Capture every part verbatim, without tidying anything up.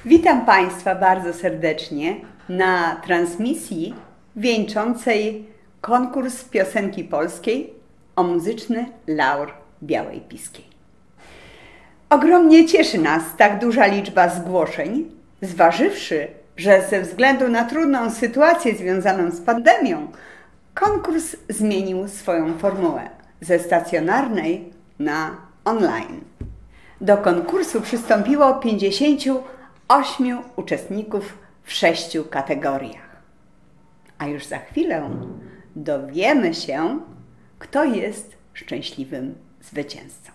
Witam Państwa bardzo serdecznie na transmisji wieńczącej konkurs piosenki polskiej o muzyczny laur Białej Piskiej. Ogromnie cieszy nas tak duża liczba zgłoszeń, zważywszy, że ze względu na trudną sytuację związaną z pandemią, konkurs zmienił swoją formułę ze stacjonarnej na online. Do konkursu przystąpiło pięćdziesięciu ośmiu uczestników w sześciu kategoriach. A już za chwilę dowiemy się, kto jest szczęśliwym zwycięzcą.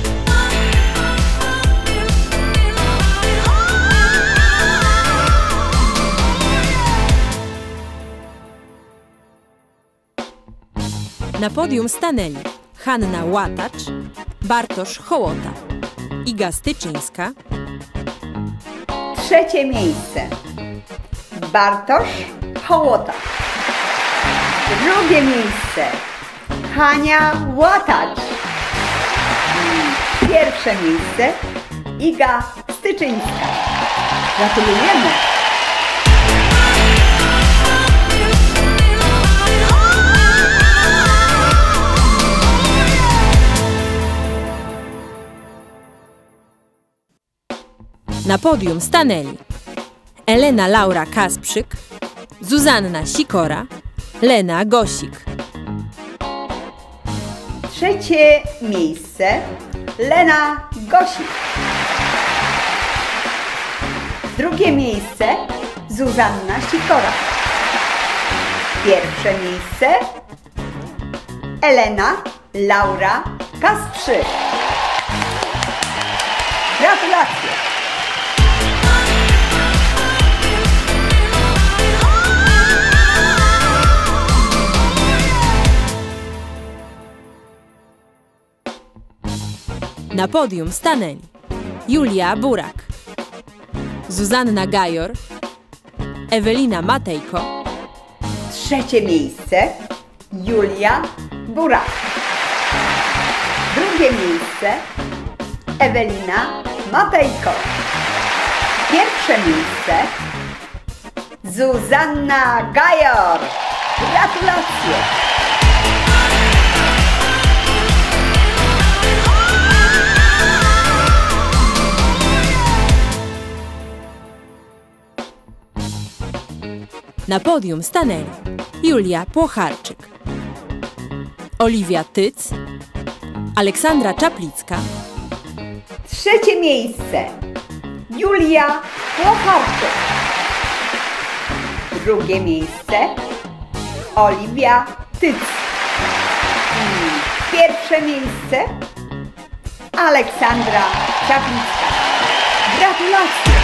Na podium stanęli Hanna Łatacz, Bartosz Hołota, Iga Styczyńska. Trzecie miejsce Bartosz Hołota. Drugie miejsce Hania Łatacz. Pierwsze miejsce Iga Styczyńska. Gratulujemy! Na podium stanęli Elena Laura Kasprzyk, Zuzanna Sikora, Lena Gosik. Trzecie miejsce Lena Gosik. Drugie miejsce Zuzanna Sikora. Pierwsze miejsce Elena Laura Kasprzyk. Gratulacje! Na podium stanęli Julia Burak, Zuzanna Gajor, Ewelina Matejko. Trzecie miejsce Julia Burak. Drugie miejsce Ewelina Matejko. Pierwsze miejsce Zuzanna Gajor. Gratulacje! Na podium stanęli Julia Płocharczyk, Oliwia Tyc, Aleksandra Czaplicka. Trzecie miejsce Julia Płocharczyk. Drugie miejsce Oliwia Tyc. I pierwsze miejsce Aleksandra Czaplicka. Gratulacje!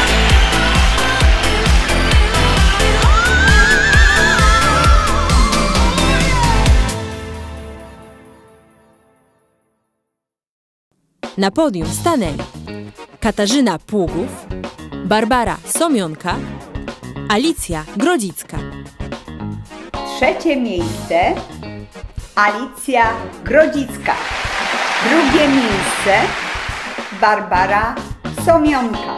Na podium stanęli Katarzyna Pługów, Barbara Somionka, Alicja Grodzicka. Trzecie miejsce Alicja Grodzicka. Drugie miejsce Barbara Somionka.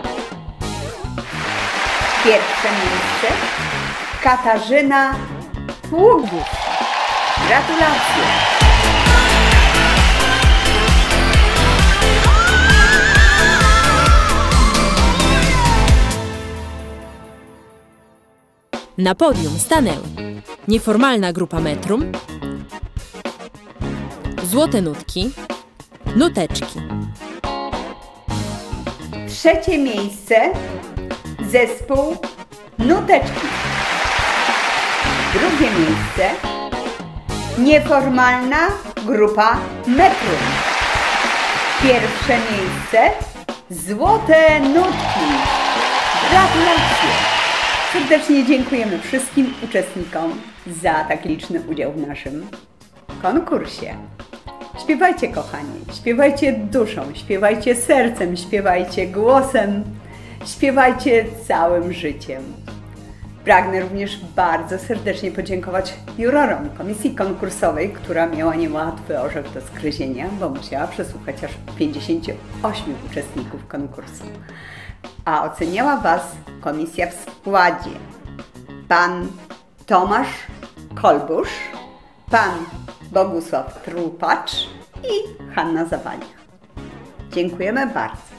Pierwsze miejsce Katarzyna Pługów. Gratulacje! Na podium stanęły Nieformalna Grupa Metrum, Złote Nutki, Nuteczki. Trzecie miejsce zespół Nuteczki. Drugie miejsce Nieformalna Grupa Metrum. Pierwsze miejsce Złote Nutki. Gratulacje! Serdecznie dziękujemy wszystkim uczestnikom za tak liczny udział w naszym konkursie. Śpiewajcie, kochani, śpiewajcie duszą, śpiewajcie sercem, śpiewajcie głosem, śpiewajcie całym życiem. Pragnę również bardzo serdecznie podziękować jurorom komisji konkursowej, która miała niełatwy orzech do zgryzienia, bo musiała przesłuchać aż pięćdziesięciu ośmiu uczestników konkursu. a oceniała Was komisja w składzie: pan Tomasz Kolbusz, pan Bogusław Trupacz i Hanna Zawania. Dziękujemy bardzo.